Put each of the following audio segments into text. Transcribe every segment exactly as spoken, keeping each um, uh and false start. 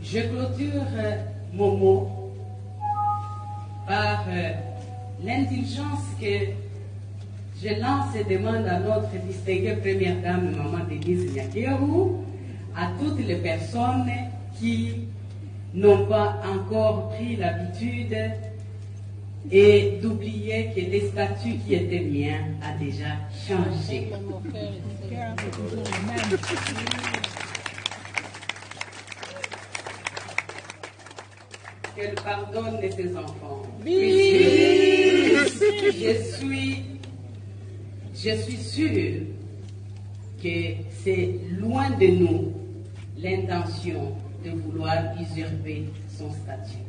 Je clôture euh, mon mot par euh, l'indulgence que je lance et demande à notre distinguée première dame, Maman Denise Nyakeru, à toutes les personnes qui n'ont pas encore pris l'habitude et d'oublier que les statuts qui étaient miens a déjà changé. Qu'elle pardonne de ses enfants. Je suis, je suis sûre que c'est loin de nous l'intention de vouloir usurper son statut.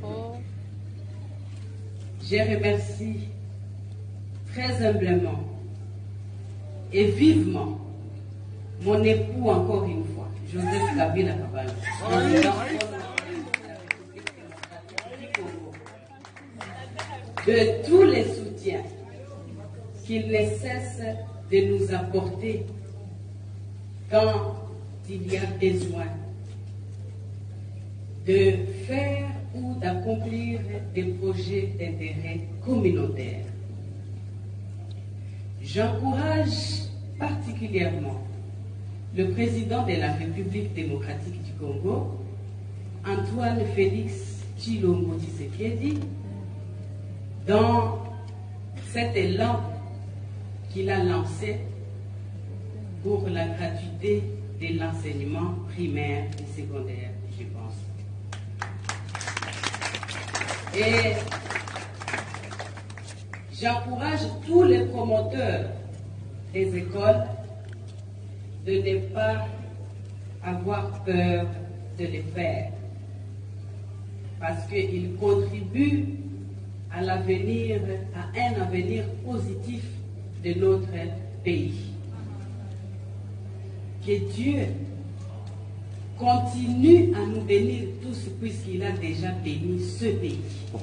Je remercie très humblement et vivement mon époux encore une fois, Joseph Kabila Kabalé, de tous les soutiens qu'il ne cesse de nous apporter quand il y a besoin de faire ou d'accomplir des projets d'intérêt communautaire. J'encourage particulièrement le président de la République démocratique du Congo, Antoine Félix Tshilombo Tshisekedi, dans cet élan qu'il a lancé pour la gratuité de l'enseignement primaire et secondaire, je pense. Et j'encourage tous les promoteurs des écoles de ne pas avoir peur de les faire, parce qu'ils contribuent à l'avenir, à un avenir positif de notre pays. Que Dieu continue à nous bénir tous puisqu'il a déjà béni ce pays.